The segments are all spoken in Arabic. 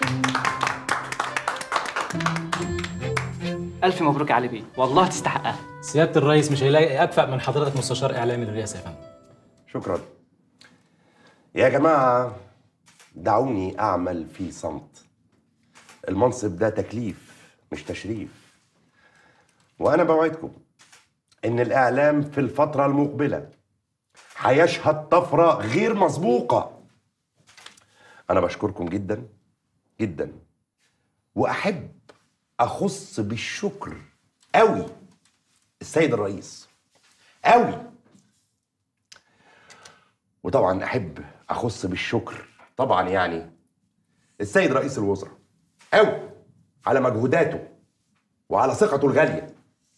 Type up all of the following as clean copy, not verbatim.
الف مبروك يا علي بيه، والله تستحقها. سياده الرئيس مش هيلاقي اكفأ من حضرتك مستشار اعلامي للرئاسه يا فندم. شكرا. يا جماعه دعوني اعمل في صمت. المنصب ده تكليف مش تشريف، وانا بوعدكم ان الاعلام في الفتره المقبله هيشهد طفره غير مسبوقه. انا بشكركم جدا جدا، واحب اخص بالشكر قوي السيد الرئيس قوي، وطبعا احب اخص بالشكر طبعا يعني السيد رئيس الوزراء قوي على مجهوداته وعلى ثقته الغاليه.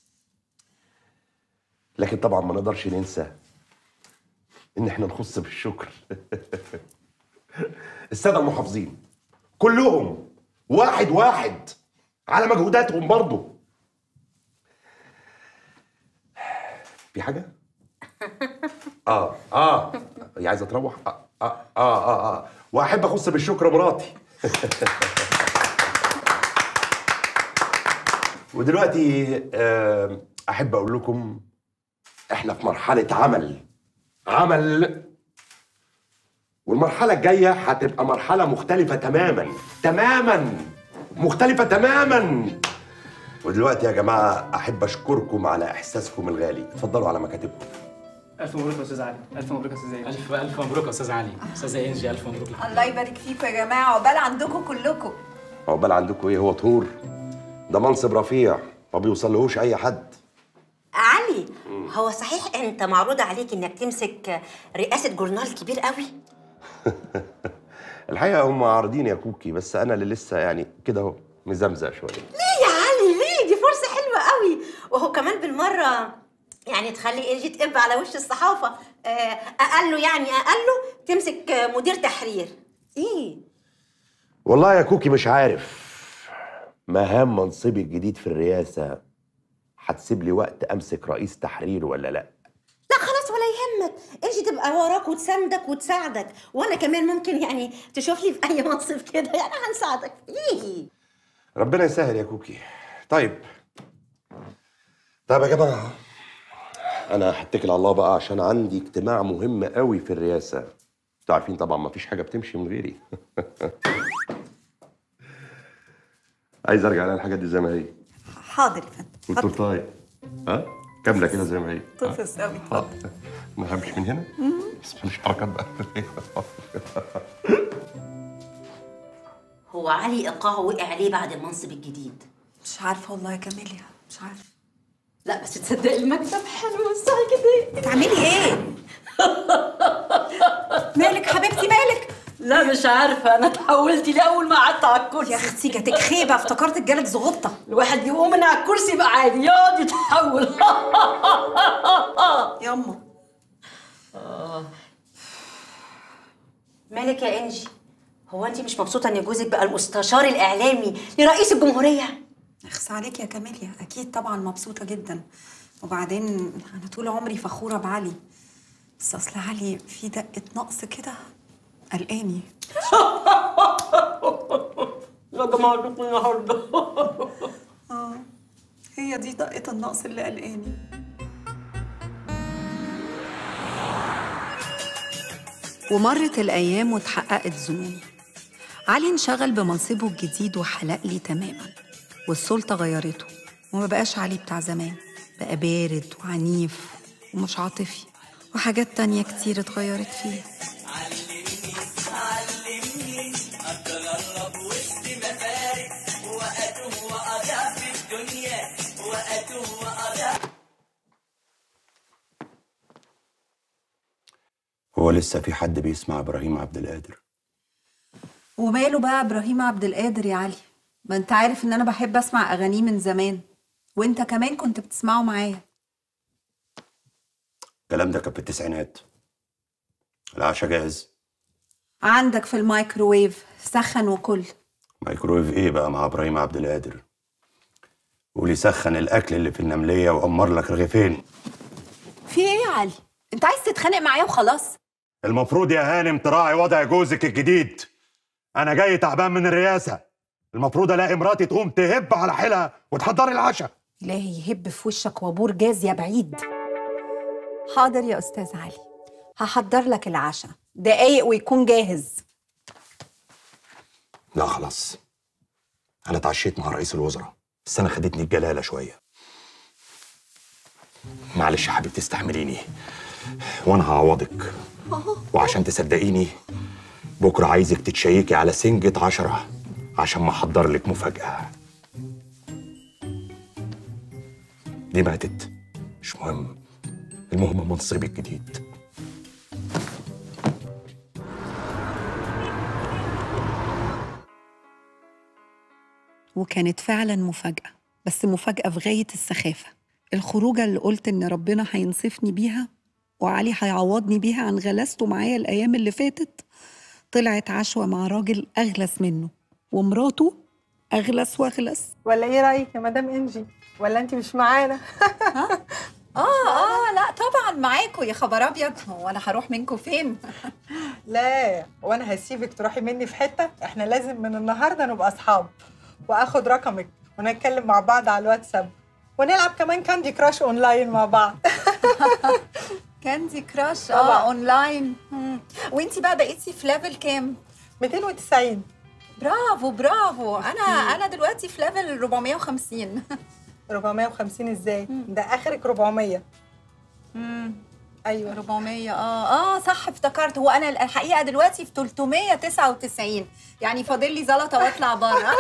لكن طبعا ما نقدرش ننسى ان احنا نخص بالشكر الساده المحافظين كلهم واحد واحد على مجهوداتهم برضه. في حاجه؟ هي عايزه تروح؟ واحب اخص بالشكر مراتي. ودلوقتي احب اقول لكم احنا في مرحله عمل، والمرحله الجايه هتبقى مرحله مختلفه تماما مختلفه تماما. ودلوقتي يا جماعه احب اشكركم على احساسكم الغالي. اتفضلوا على مكاتبكم. الف مبروك يا استاذ علي، الف مبروك يا استاذ انجي. الف مبروك يا استاذ علي. استاذه انجي الف مبروك لك. الله يبارك فيكم يا جماعه، عقبال عندكم كلكم. عقبال عندكم ايه؟ هو طهور ده منصب رفيع ما بيوصلهوش اي حد. علي، هو صحيح انت معروض عليك انك تمسك رئاسه جورنال كبير قوي؟ الحقيقه هم عارضين يا كوكي، بس انا اللي لسه يعني كده اهو مزمزق شويه. ليه يا علي ليه؟ دي فرصه حلوه قوي، وهو كمان بالمره يعني تخلي انجي تقب على وش الصحافه. اقله تمسك مدير تحرير. ايه والله يا كوكي مش عارف، مهام منصبي الجديد في الرئاسه هتسيب لي وقت امسك رئيس تحرير ولا لا؟ لا خلاص ولا يهمك، انجي تبقى وراك وتساندك وتساعدك، وانا كمان ممكن يعني تشوف لي في اي منصب كده يعني هنساعدك. ايه ربنا يسهل يا كوكي. طيب يا جماعه انا هتكل على الله بقى عشان عندي اجتماع مهم قوي في الرئاسه. انتوا عارفين طبعا ما فيش حاجه بتمشي من غيري. عايز ارجع على الحاجات دي زي ما هي. حاضر يا فندم. والتورتايه كامله كده زي ما هي. تفس قوي. ما همشي من هنا بس مش حركات بقى. هو علي ايقاعه وقع عليه بعد المنصب الجديد؟ مش عارفه والله يا كاميليا، مش عارفه. لا بس تصدقي المكتب حلو الصاحي كده. بتعملي ايه؟ مالك حبيبتي مالك؟ لا مش عارفه، انا اتحولت لي اول ما قعدت على الكرسي. يا اختي جاتك خيبه، افتكرتك جالك زغطه. الواحد يقوم من على الكرسي يبقى عادي، يقعد يتحول. ياما مالك يا انجي؟ هو انت مش مبسوطه ان جوزك بقى المستشار الاعلامي لرئيس الجمهوريه؟ اخس عليك يا كاميليا، اكيد طبعا مبسوطه جدا. وبعدين انا طول عمري فخوره بعلي، بس اصل علي في دقه نقص كده قلقاني. يا جماعه النهارده. هي دي دقه النقص اللي قلقاني. ومرت الايام واتحققت ظنوني. علي انشغل بمنصبه الجديد وحلق لي تماما، والسلطه غيرته وما بقاش علي بتاع زمان، بقى بارد وعنيف ومش عاطفي، وحاجات تانية كتير اتغيرت فيه. علمني اتغرب وسط مفارق واتوه واضيع في الدنيا واتوه واضيع. هو لسه في حد بيسمع ابراهيم عبد القادر؟ وماله بقى ابراهيم عبد القادر يا علي؟ ما انت عارف ان انا بحب اسمع اغانيه من زمان، وانت كمان كنت بتسمعه معايا. الكلام ده كان في التسعينات. العشاء جاهز؟ عندك في الميكروويف، سخن وكل. مايكرويف ايه بقى مع ابراهيم عبد القادر؟ قولي سخن الاكل اللي في النمليه وامر لك رغيفين. في ايه يا علي؟ انت عايز تتخانق معايا وخلاص؟ المفروض يا هانم تراعي وضع جوزك الجديد. انا جاي تعبان من الرئاسه، المفروض الاقي مراتي تقوم تهب على حيلها وتحضري العشاء. إلهي يهب في وشك وابور جاز يا بعيد. حاضر يا أستاذ علي، هحضر لك العشاء، دقايق ويكون جاهز. لا خلاص، انا اتعشيت مع رئيس الوزراء بس انا خدتني الجلاله شويه. معلش يا حبيبتي استحمليني وانا هعوضك. وعشان تصدقيني بكره عايزك تتشيكي على سنجة 10 عشان ما احضر لك مفاجأة. دي ماتت مش مهم، المهم منصبي الجديد. وكانت فعلا مفاجأة، بس مفاجأة في غاية السخافة. الخروجة اللي قلت إن ربنا هينصفني بيها وعلي هيعوضني بيها عن غلاسته معايا الأيام اللي فاتت، طلعت عشوة مع راجل أغلس منه ومراته أغلس وأغلس. ولا ايه رايك يا مدام انجي؟ ولا انت مش معانا؟ لا طبعا معاكم، يا خبر أبيض، هو أنا هروح منكم فين؟ لا، وانا هسيبك تروحي مني في حته. احنا لازم من النهارده نبقى اصحاب، واخد رقمك ونتكلم مع بعض على الواتساب، ونلعب كمان كاندي كراش اونلاين مع بعض. كاندي كراش طبعاً. اونلاين. وانتي بقى بقيتي في ليفل كام؟ 290. برافو برافو. انا دلوقتي في ليفل 450. 450 ازاي؟ ده اخرك 400. ايوه 400. صح افتكرت. هو انا الحقيقه دلوقتي في 399، يعني فاضل لي زلطه واطلع بره.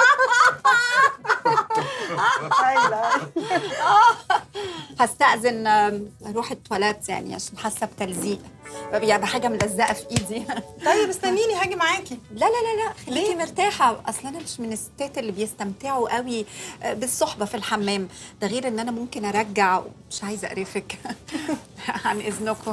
هستأذن اروح التواليت يعني عشان حاسه بتلزيق، يعني بحاجه ملزقه في ايدي. طيب استنيني هاجي معاكي. لا خليكي مرتاحه، اصل انا مش من الستات اللي بيستمتعوا قوي بالصحبه في الحمام، ده غير ان انا ممكن ارجع ومش عايزه اقرفك. عن اذنكم.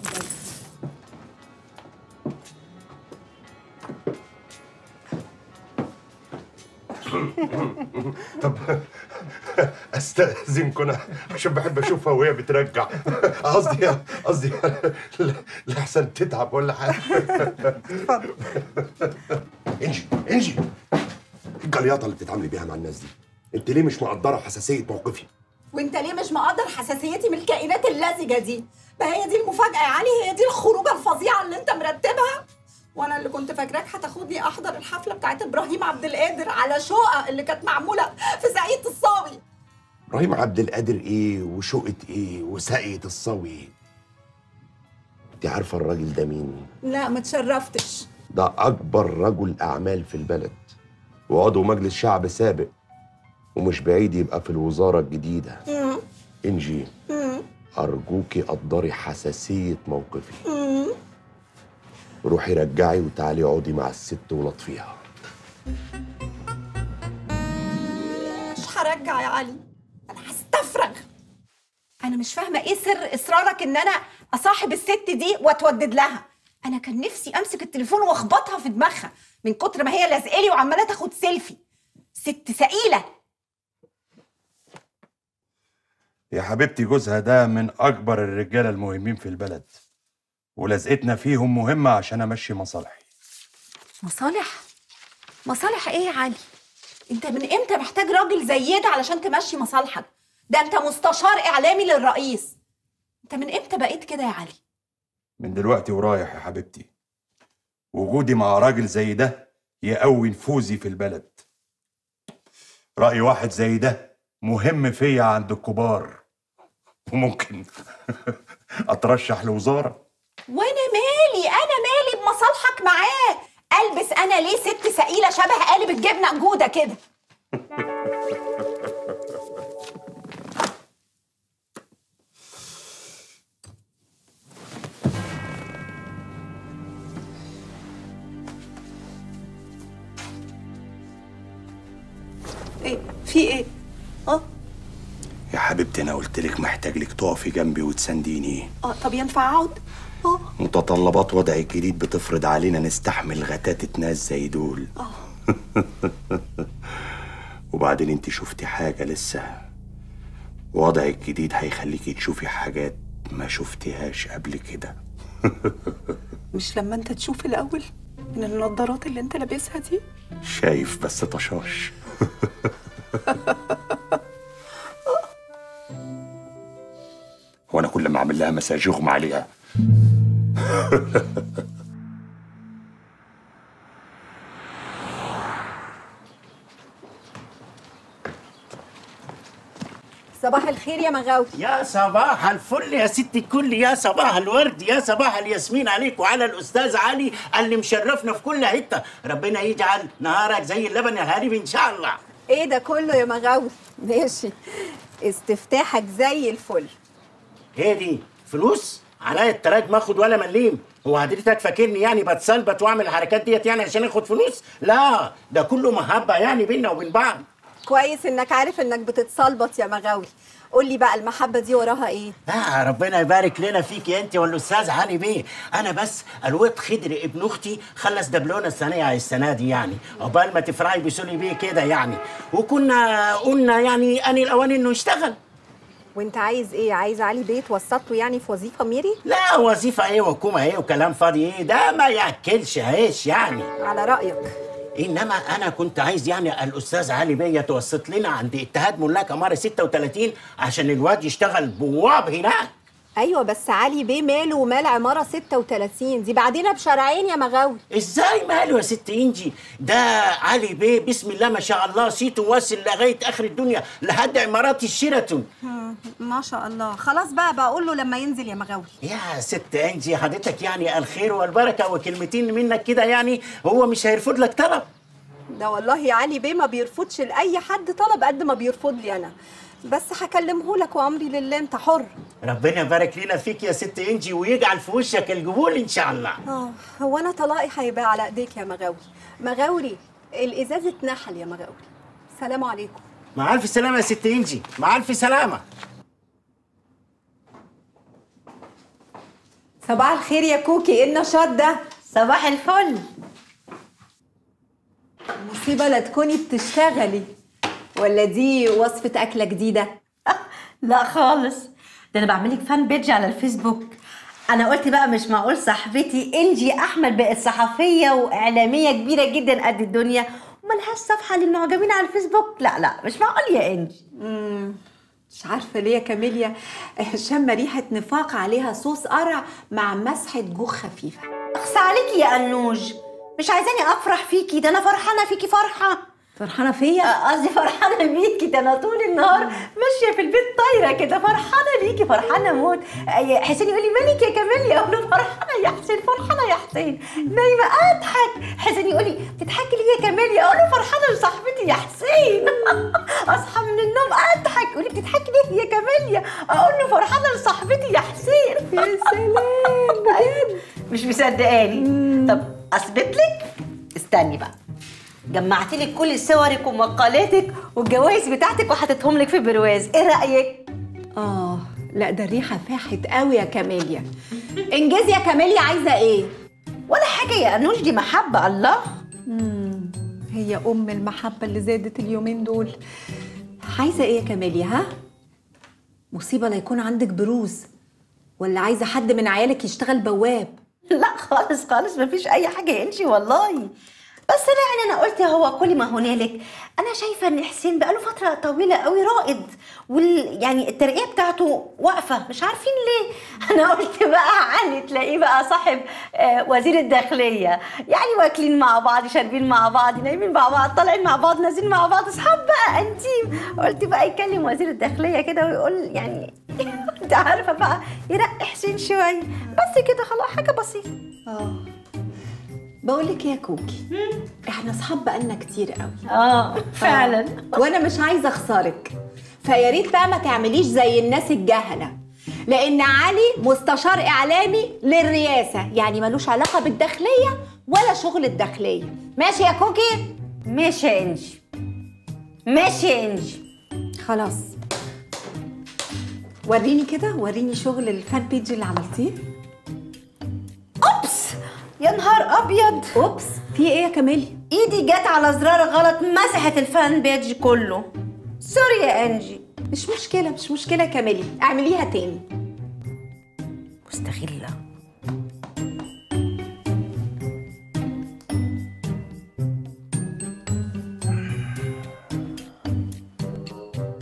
طب استاذنكم انا عشان بحب اشوفها وهي بترجع. قصدي لحسن تتعب ولا حاجه. اتفضل. انجي الجلياطه اللي بتتعاملي بيها مع الناس دي، انت ليه مش مقدره حساسيه موقفي؟ وانت ليه مش مقدر حساسيتي من الكائنات اللزجه دي؟ ما هي دي المفاجاه يا علي، هي دي الخروجه الفظيعه اللي انت مرتبها. وانا اللي كنت فاكراك هتاخدني احضر الحفله بتاعت ابراهيم عبد القادر على شقه اللي كانت معموله في ساقية الصاوي. ابراهيم عبد القادر ايه وشقه ايه وساقية الصاوي؟ انت عارفه الراجل ده مين؟ لا ما تشرفتش. ده اكبر رجل اعمال في البلد وعضو مجلس شعب سابق، ومش بعيد يبقى في الوزاره الجديده. انجي ارجوكي قدري حساسيه موقفي. روحي رجعي وتعالي اقعدي مع الست ولطفيها. مش هرجع يا علي، انا هستفرغ. انا مش فاهمه ايه سر اصرارك ان انا اصاحب الست دي واتودد لها. انا كان نفسي امسك التليفون واخبطها في دماغها من كتر ما هي لازقالي وعماله تاخد سيلفي. ست سئيله. يا حبيبتي جوزها ده من اكبر الرجاله المهمين في البلد، ولازقتنا فيهم مهمه عشان امشي مصالحي. مصالح ايه يا علي؟ انت من امتى محتاج راجل زي ده علشان تمشي مصالحك؟ ده انت مستشار اعلامي للرئيس. انت من امتى بقيت كده يا علي؟ من دلوقتي ورايح يا حبيبتي. وجودي مع راجل زي ده يقوي نفوذي في البلد. رأي واحد زي ده مهم فيا عند الكبار، وممكن اترشح لوزاره. وانا مالي بمصالحك معاه؟ البس انا ليه ست سئيله شبه قالب الجبنه انجوده كده؟ ايه في ايه؟ يا حبيبتي انا قلت لك محتاج لك تقفي جنبي وتسانديني. طب ينفع اقعد؟ متطلبات وضعي الجديد بتفرض علينا نستحمل غتاتة ناس زي دول. وبعدين انت شفتي حاجة لسه، وضعي الجديد هيخليكي تشوفي حاجات ما شفتيهاش قبل كده. مش لما انت تشوف الاول؟ من النضارات اللي انت لابسها دي؟ شايف بس طشاش. هو انا كل ما اعمل لها مساج يغمى عليها؟ صباح الخير يا مغاوي. يا صباح الفل يا ست الكل، يا صباح الورد، يا صباح الياسمين عليك وعلى الاستاذ علي اللي مشرفنا في كل حته. ربنا يجعل نهارك زي اللبن يا هارب ان شاء الله. ايه ده كله يا مغاوي؟ ماشي، استفتاحك زي الفل. ايه دي فلوس؟ عليا التراج ما اخد ولا مليم. هو حضرتك فاكرني يعني بتسلبت واعمل الحركات ديت يعني عشان اخد فلوس؟ لا، ده كله محبه يعني بينا وبين بعض. كويس انك عارف انك بتتصلبط يا مغاوي. قولي بقى المحبه دي وراها ايه؟ ربنا يبارك لنا فيك يا انت والاستاذ علي بيه. انا بس الواد خضر ابن اختي خلص دبلونه الثانيه السنه دي، يعني عقبال ما تفرحي بسولي بيه كده يعني، وكنا قلنا يعني اني الاوان انه يشتغل. وانت عايز ايه؟ عايز علي بيه توسطه يعني في وظيفه ميري؟ لا، وظيفه ايه وحكومه ايه وكلام فاضي ايه، ده ما ياكلش عيش يعني. على رايك. انما انا كنت عايز يعني الاستاذ علي بيه يتوسط لنا عند اتحاد ملاك عماره 36 عشان الواد يشتغل بواب هناك. ايوه بس علي بيه ماله ومال عماره 36 دي؟ بعدين بشرعين يا مغاوي. ازاي ماله يا ست انجي؟ ده علي بيه بسم الله ما شاء الله صيته واصل لغايه اخر الدنيا لحد عمارات الشيراتون. ما شاء الله. خلاص بقى بقول له لما ينزل يا مغاوي. يا ست انجي حضرتك يعني الخير والبركه وكلمتين منك كده يعني هو مش هيرفض لك طلب. ده والله علي بيه ما بيرفضش لاي حد طلب قد ما بيرفض لي انا، بس هكلمه لك وامري لله، انت حر. ربنا يبارك لنا فيك يا ست انجي ويجعل في وشك القبول ان شاء الله. هو انا طلاقي هيبقى على ايديك يا مغاوري. مغاوري الازاز اتنحل يا مغاوري. سلام عليكم. مع الف سلامه يا ست انجي، مع الف سلامه. صباح الخير يا كوكي، ايه النشاط ده؟ صباح الفل. مصيبه لا تكوني بتشتغلي ولا دي وصفه اكله جديده؟ لا خالص، ده انا بعمل لك فان بيج على الفيسبوك. انا قلت بقى مش معقول صاحبتي انجي احمد بقت صحفيه واعلاميه كبيره جدا قد الدنيا وملهاش صفحه للمعجبين على الفيسبوك. لا مش معقول يا انجي. مش عارفه ليه يا كاميليا شامه ريحه نفاق عليها صوص قرع مع مسحه جوخ خفيفه. اخس عليكي يا انوج، مش عايزاني افرح فيكي؟ ده انا فرحانه فيكي فرحه. فرحانه فيا؟ قصدي فرحانه بيكي، ده انا طول النهار ماشيه في البيت طايره كده فرحانه بيكي، فرحانه موت. حسين يقول لي مالك يا كاميليا؟ اقول له فرحانه يا حسين، فرحانه يا حسين. نايمه اضحك، حسين يقول لي بتضحكي ليه يا كاميليا؟ اقول له فرحانه لصاحبتي يا حسين. اصحى من النوم اضحك، يقول لي بتضحكي ليه يا كاميليا؟ اقول له فرحانه لصاحبتي يا حسين. يا سلام بجد. مش مصدقاني؟ طب اثبت لك، استني بقى. جمعت لك كل صورك ومقالاتك والجوائز بتاعتك وحطيتهم لك في برواز، ايه رايك؟ لا ده الريحه فاحت قوي يا كاميليا. انجزي يا كاميليا، عايزه ايه؟ ولا حاجه يا انوش، دي محبه. الله. هي ام المحبه اللي زادت اليومين دول. عايزه ايه يا كاميليا؟ ها؟ مصيبه لا يكون عندك بروز، ولا عايزه حد من عيالك يشتغل بواب؟ لا خالص خالص، مفيش اي حاجه يا انشي والله. بس يعني انا قلت هو كل ما هنالك. انا شايفه ان حسين بقاله فتره طويله قوي رائد، يعني الترقيه بتاعته واقفه، مش عارفين ليه. انا قلت بقى علي تلاقيه بقى صاحب وزير الداخليه، يعني واكلين مع بعض، شاربين مع بعض، نايمين مع بعض، طالعين مع بعض، نازلين مع بعض، اصحاب بقى انتيم. قلت بقى يكلم وزير الداخليه كده ويقول يعني انت عارفه بقى يرقي حسين شويه بس كده، خلاص حاجه بسيطه. بقول لك يا كوكي، احنا اصحاب بقالنا كتير قوي. فعلا. وانا مش عايزه اخسرك، فيا ريت بقى ما تعمليش زي الناس الجهله، لان علي مستشار اعلامي للرئاسه، يعني ملوش علاقه بالداخليه ولا شغل الداخليه. ماشي يا كوكي؟ ماشي يا انجي، ماشي يا انجي. خلاص وريني كده، وريني شغل الفان بيج اللي عملتيه. اوبس يا نهار ابيض. اوبس في ايه يا كاميليا؟ ايدي جت على زرار غلط، مسحت الفان بيج كله. سوري يا انجي. مش مشكله مش مشكله يا كاميليا، اعمليها تاني. مستغله.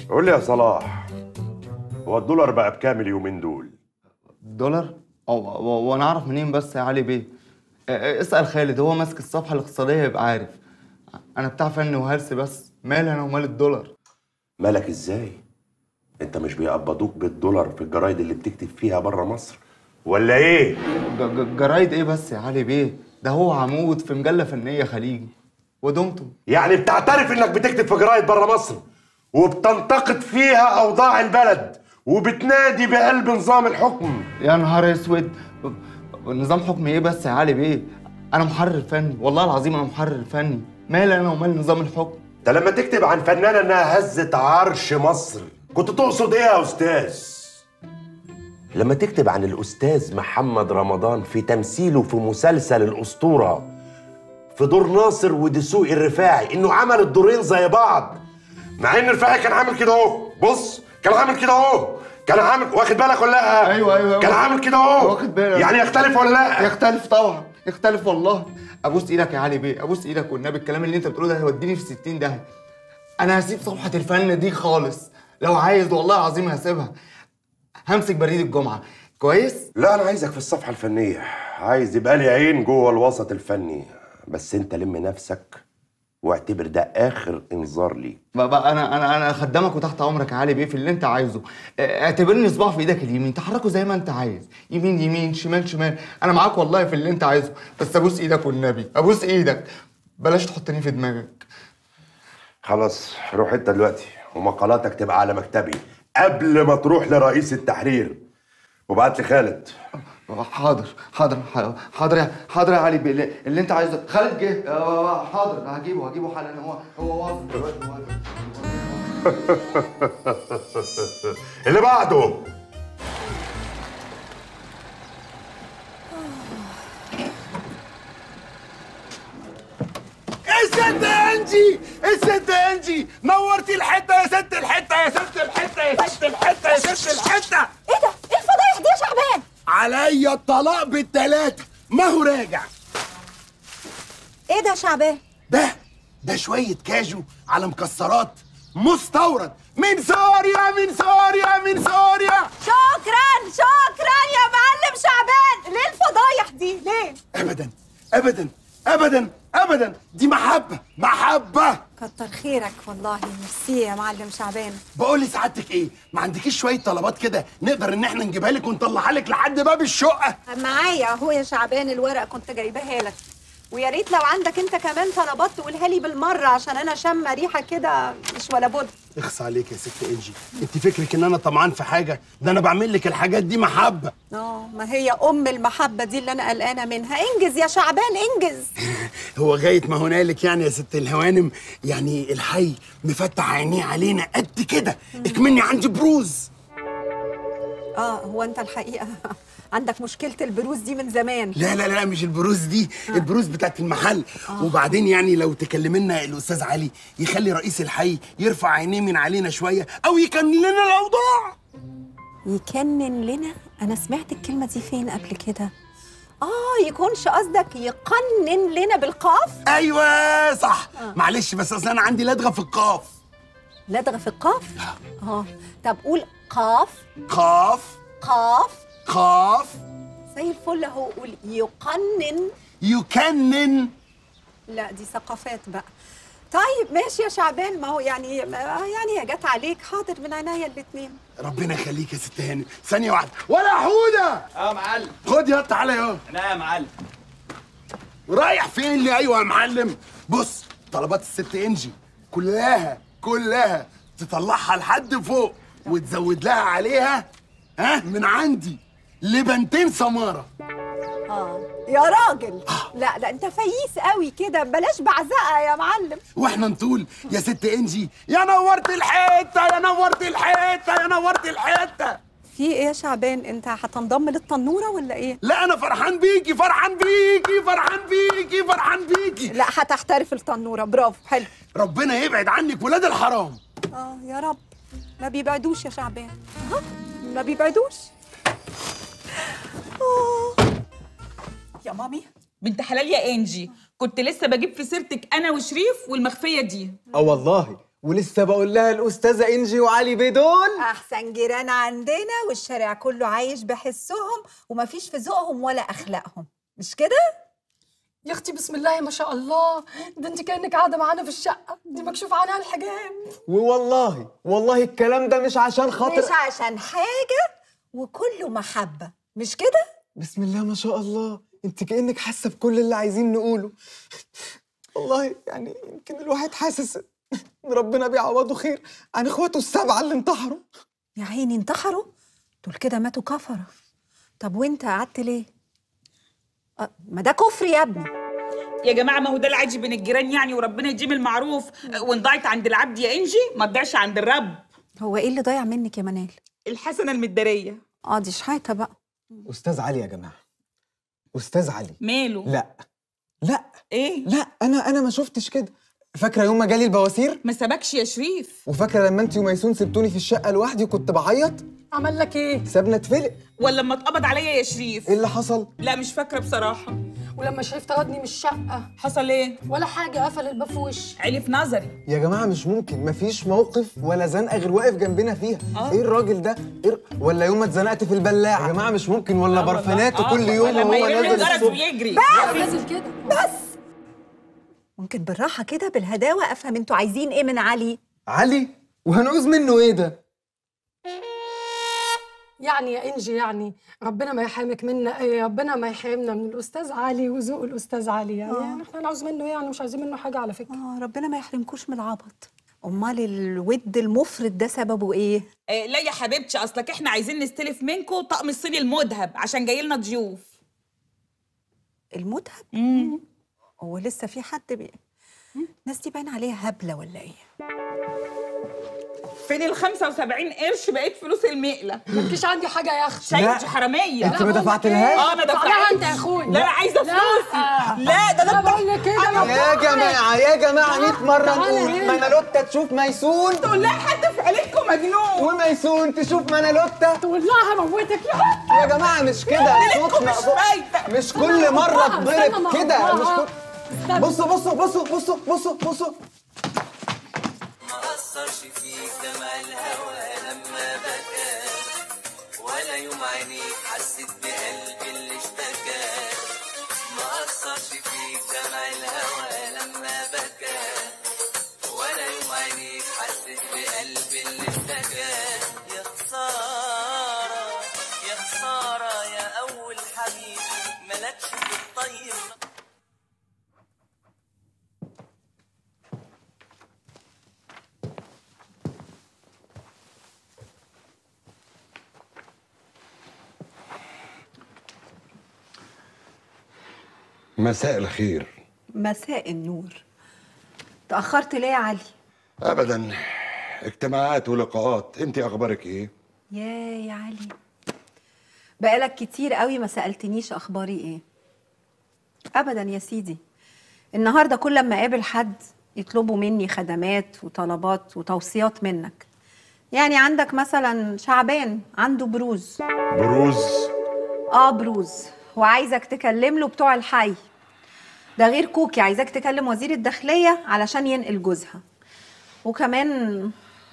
قول لي يا صلاح، هو الدولار بقى بكام اليومين دول؟ دولار؟ وانا اعرف منين بس يا علي بيه؟ اسال خالد، هو ماسك الصفحه الاقتصاديه يبقى عارف. انا بتاع فن وهلس بس، مالي انا ومال الدولار؟ مالك ازاي؟ انت مش بيقبضوك بالدولار في الجرايد اللي بتكتب فيها بره مصر ولا ايه؟ جرايد ايه بس يا علي بيه؟ ده هو عمود في مجله فنيه خليجي ودمتم. يعني بتعترف انك بتكتب في جرايد بره مصر وبتنتقد فيها اوضاع البلد وبتنادي بقلب نظام الحكم؟ يا نهار اسود، نظام حكم ايه بس يا علي بيه؟ انا محرر فني، والله العظيم انا محرر فني، مالي انا ومال نظام الحكم؟ ده لما تكتب عن فنانه انها هزت عرش مصر كنت تقصد ايه يا استاذ؟ لما تكتب عن الاستاذ محمد رمضان في تمثيله في مسلسل الاسطوره في دور ناصر ودسوقي الرفاعي انه عمل الدورين زي بعض، مع ان الرفاعي كان عامل كده اهو، بص كان عامل كده اهو، كان عامل، واخد بالك ولا لا؟ ايوه كان عامل كده اهو، واخد بالك. يعني يختلف ولا لا؟ يختلف طبعا، يختلف والله. ابوس ايدك يا علي بيه، ابوس ايدك والنبي، الكلام اللي انت بتقوله ده هيوديني في 60 داهيه. انا هسيب صفحه الفن دي خالص، لو عايز والله العظيم هسيبها. همسك بريد الجمعه، كويس؟ لا انا عايزك في الصفحه الفنيه، عايز يبقى لي عين جوه الوسط الفني، بس انت لم نفسك واعتبر ده اخر انذار ليك. بقى انا خدامك وتحت امرك يا علي بيه في اللي انت عايزه. اعتبرني صباع في ايدك اليمين، تحركه زي ما انت عايز، يمين يمين شمال شمال، انا معاك والله في اللي انت عايزه، بس ابوس ايدك والنبي، ابوس ايدك، بلاش تحطني في دماغك. خلاص روح انت دلوقتي ومقالاتك تبقى على مكتبي قبل ما تروح لرئيس التحرير، وبعت لي خالد. حاضر حاضر حاضر حاضر يا علي بيه، اللي انت عايزه. خالد جه، حاضر، هجيبه حالا، هو واصل دلوقتي. اللي بعده. الست انجي، الست انجي، نورتي الحته يا ست الحته، يا ست الحته، يا ست الحته، يا ست الحته. ايه ده؟ ايه الفضايح دي يا شعبان؟ عليا الطلاق بالتلاته، ما هو راجع. ايه ده يا شعبان؟ ده شويه كاجو على مكسرات مستورد من سوريا، من سوريا، من سوريا. شكرا يا معلم شعبان. ليه الفضايح دي؟ ليه؟ ابدا ابدا ابدا ابدا، دي محبه. كتر خيرك والله، ميرسي يا معلم شعبان. بقول لسعادتك ايه، ما عندكيش شويه طلبات كده نقدر ان احنا نجيبها لك ونطلعها لك لحد باب الشقه؟ معايا اهو يا شعبان الورق، كنت جايباها لك، ويا ريت لو عندك انت كمان طلبات تقولها لي بالمره، عشان انا شامه ريحه كده مش ولا بد. اخص عليك يا ست انجي، انت فكرك ان انا طمعان في حاجه؟ ده انا بعمل لك الحاجات دي محبه. ما هي ام المحبه دي اللي انا قلقانه منها. انجز يا شعبان انجز. هو غايه ما هنالك يعني يا ست الهوانم، يعني الحي مفتح عينيه علينا قد كده، اكمني عندي بروز. هو انت الحقيقه عندك مشكله البروز دي من زمان. لا مش البروز دي، البروز بتاعت المحل. وبعدين يعني لو تكلمنا الاستاذ علي يخلي رئيس الحي يرفع عينيه من علينا شويه، او يكنن لنا الاوضاع. يكنن لنا؟ انا سمعت الكلمه دي فين قبل كده؟ يكونش قصدك يقنن لنا بالقاف؟ ايوه صح. معلش بس اصل انا عندي لدغه في القاف. لدغه في القاف؟ طب قول قاف. قاف. قاف. قاف. زي الفل اهو. قول يقنن. يكنن. لا دي ثقافات بقى. طيب ماشي يا شعبان، ما هو يعني هي جت عليك. حاضر من عينيا الاتنين. ربنا يخليك يا ست هاني. ثانيه واحده. ولا حوده. يا معلم. خد يا تعالى يا. لا يا معلم. رايح فين لي؟ ايوه يا معلم. بص، طلبات الست انجي كلها تطلعها لحد فوق وتزود لها عليها من عندي لبنتين سماره. يا راجل. لا انت فييس قوي كده، بلاش بعزقه يا معلم. واحنا نطول يا ست انجي. يا نورت الحته، يا نورت الحته، يا نورت الحته. في ايه يا شعبان؟ انت هتنضم للتنوره ولا ايه؟ لا انا فرحان بيكي، فرحان بيكي، فرحان بيكي، فرحان بيكي. لا هتحترف التنوره. برافو، حلو. ربنا يبعد عنك ولاد الحرام. يا رب. ما بيبعدوش يا شعبان، ما بيبعدوش. يا مامي بنت حلال يا انجي، كنت لسه بجيب في سيرتك انا وشريف والمخفيه دي. والله ولسه بقول لها الاستاذه انجي وعلي بيه دول احسن جيران عندنا، والشارع كله عايش بحسهم ومفيش في ذوقهم ولا اخلاقهم، مش كده؟ يا اختي بسم الله ما شاء الله، ده انت كانك قاعده معانا في الشقه دي مكشوف عنها الحجاب. والله الكلام ده مش عشان خاطر، مش عشان حاجه، وكله محبه، مش كده؟ بسم الله ما شاء الله، انت كأنك حاسه بكل اللي عايزين نقوله. والله يعني يمكن الواحد حاسس ان ربنا بيعوضه خير عن اخواته السبعه اللي انتحروا. يا عيني انتحروا؟ دول كده ماتوا كفره. طب وانت قعدت ليه؟ ما ده كفر يا ابني. يا جماعه ما هو ده العادي بين الجيران يعني، وربنا يديم المعروف. وان ضاعت عند العبد يا انجي ما تضيعش عند الرب. هو ايه اللي ضايع منك يا منال؟ الحسنه المداريه. دي شحاته بقى. استاذ علي يا جماعه، استاذ علي ماله؟ لا ايه؟ لا انا ما شفتش كده. فاكره يوم ما جالي البواسير؟ ما سبكش يا شريف. وفاكره لما انت وميسون سبتوني في الشقه لوحدي وكنت بعيط؟ عمل لك ايه؟ سابنا اتفلق. ولا لما اتقبض عليا يا شريف؟ ايه اللي حصل؟ لا مش فاكره بصراحه. ولما شريف طردني من الشقه حصل ايه؟ ولا حاجه، قفل الباب في وشي. عيلي في نظري. يا جماعه مش ممكن، مفيش موقف ولا زنقه غير واقف جنبنا فيها. ايه الراجل ده؟ ولا يوم ما اتزنقت في البلاعه يا جماعه مش ممكن، ولا برفانات وكل يوم وهو نازل الصبح ويجري. نازل كده. بس ممكن بالراحه كده بالهداوه افهم انتوا عايزين ايه من علي؟ علي؟ وهنعوز منه ايه ده؟ يعني يا انجي يعني ربنا ما يحرمك منا، ربنا ما يحرمنا من الاستاذ علي وذوق الاستاذ علي يعني احنا نعوز منه ايه يعني؟ مش عايزين منه حاجه على فكره. ربنا ما يحرمكوش من العبط. امال الود المفرط ده سببه ايه؟ لا يا حبيبتي، اصلك احنا عايزين نستلف منكم طقم الصيني المذهب عشان جاي لنا ضيوف. المذهب؟ هو لسه في حد الناس دي باين عليها هبله ولا ايه؟ فين ال 75 قرش بقيت فلوس المقله؟ مالكيش عندي حاجه يا اختي. انت حراميه. انت ما دفعتلهاش؟ ما دفعتلهاش انت يا اخويا. لا انا عايزه فلوسي. لا ده انا بقول لك كده. يا جماعه 100 مره نقول منالوتا تشوف ميسون، تقول لها حد في عيلتكم مجنون، وميسون تشوف منالوتا تقول لها هموتك يا جماعه. مش كده صوتنا، مش كل مره تضرب كده. مش كل بصوا بصوا بصوا بصوا بصوا بصوا. ما أثرش فيك دمع الهوى لما بكى، ولا يوم عينيك حسيت بقلبي اللي اشتكى. ما أثرش فيك دمع الهوى لما بكى، ولا يوم عينيك حسيت بقلبي اللي اشتكى. يا خسارة يا خسارة يا أول حبيب ملكش في الطيب. مساء الخير. مساء النور. تأخرت ليه يا علي؟ ابدا، اجتماعات ولقاءات. انت اخبارك ايه؟ يا علي، بقالك كتير قوي ما سألتنيش اخباري ايه. ابدا يا سيدي، النهارده كل ما اقابل حد يطلبوا مني خدمات وطلبات وتوصيات منك. يعني عندك مثلا شعبان عنده بروز. بروز؟ بروز، وعايزك تكلم له بتوع الحي. ده غير كوكي عايزك تكلم وزير الداخلية علشان ينقل جوزها. وكمان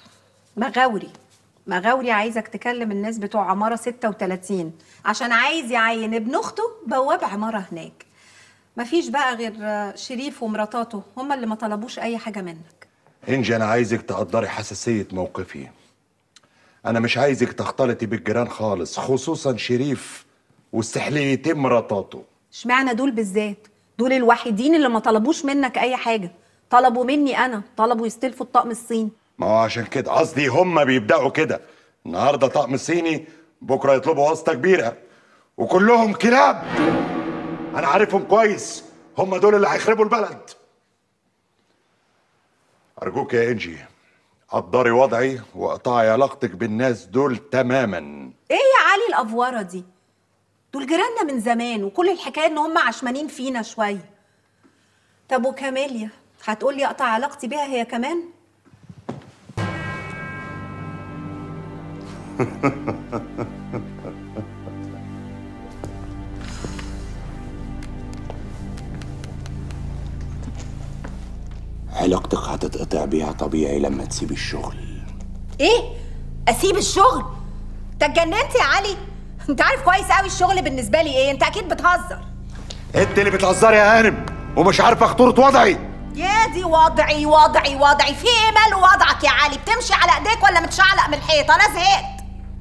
مغاوري عايزك تكلم الناس بتوع عمارة 36 عشان عايز يعين ابن اخته بواب عمارة هناك. مفيش بقى غير شريف ومراتاته هما اللي ما طلبوش اي حاجة منك. انجي، انا عايزك تقدري حساسية موقفي. انا مش عايزك تختلطي بالجيران خالص، خصوصا شريف واستحليتين مراتاته. اشمعنى دول بالذات؟ دول الوحيدين اللي ما طلبوش منك اي حاجة. طلبوا مني انا، طلبوا يستلفوا الطقم الصيني. ما هو عشان كده قصدي هم بيبدأوا كده. النهارده طقم صيني، بكره يطلبوا واسطة كبيرة، وكلهم كلاب. انا عارفهم كويس، هم دول اللي هيخربوا البلد. ارجوك يا انجي قدري وضعي واقطعي علاقتك بالناس دول تماما. ايه يا علي الافواره دي؟ دول جيراننا من زمان، وكل الحكايه ان هم عشمانين فينا شويه. طب وكاميليا هتقولي اقطع علاقتي بيها هي كمان؟ علاقتك هتتقطع بيها طبيعي لما تسيبي الشغل. ايه؟ اسيب الشغل؟ انت اتجننت يا علي؟ انت عارف كويس قوي الشغل بالنسبه لي ايه، انت اكيد بتهزر. انت اللي بتهزري يا هانم ومش عارفه خطوره وضعي. يا دي وضعي وضعي وضعي، في ايه مال وضعك يا علي؟ بتمشي على ايديك ولا متشعلق من الحيط؟ انا زهقت.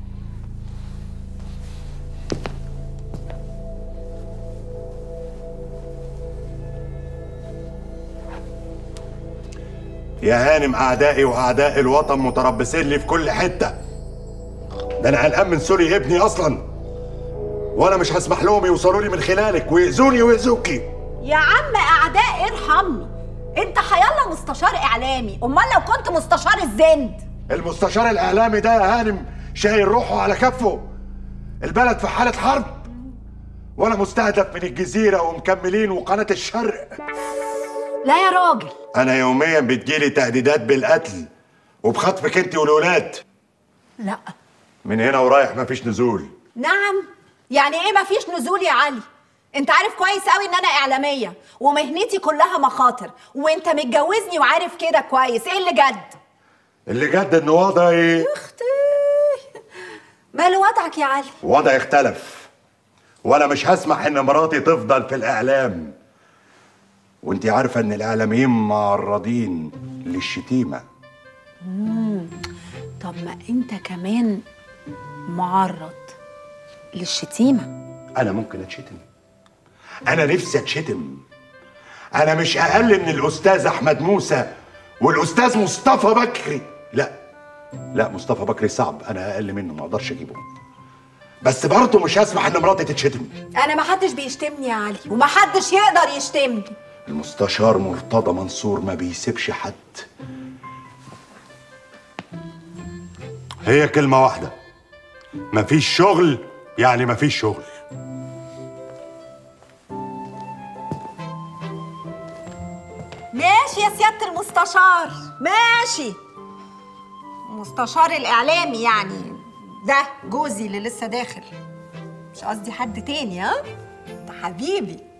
يا هانم اعدائي واعداء الوطن متربصين لي في كل حته. ده انا قلقان من سوري ابني اصلا، وانا مش هسمح لهم يوصلوا لي من خلالك ويأذوني ويأذوكي. يا عم اعداء ارحمني، انت حيالله مستشار اعلامي، امال لو كنت مستشار الزند؟ المستشار الاعلامي ده يا هانم شايل روحه على كفه. البلد في حاله حرب وانا مستهدف من الجزيره ومكملين وقناه الشرق. لا يا راجل، انا يوميا بتجيلي تهديدات بالقتل وبخطفك انت والولاد. لا. من هنا ورايح مفيش نزول. نعم؟ يعني ايه مفيش نزول يا علي؟ انت عارف كويس قوي ان انا اعلاميه ومهنتي كلها مخاطر، وانت متجوزني وعارف كده كويس. ايه اللي جد؟ اللي جد ان وضعي. يا اختي مال وضعك يا علي؟ وضعي اختلف، وانا مش هسمح ان مراتي تفضل في الاعلام. وانتي عارفه ان الاعلاميين معرضين للشتيمه. طب ما انت كمان معرض للشتيمه. انا ممكن اتشتم، انا نفسي اتشتم. انا مش اقل من الاستاذ احمد موسى والاستاذ مصطفى بكري. لا مصطفى بكري صعب، انا اقل منه ما اقدرش اجيبه. بس برضه مش هسمح ان مراتي تتشتم. انا ما حدش بيشتمني يا علي وما حدش يقدر يشتمني. المستشار مرتضى منصور ما بيسيبش حد. هي كلمة واحدة، مفيش شغل يعني مفيش شغل. ماشي يا سيادة المستشار، ماشي. المستشار الإعلامي يعني ده جوزي اللي لسه داخل، مش قصدي حد تاني. ها؟ ده حبيبي.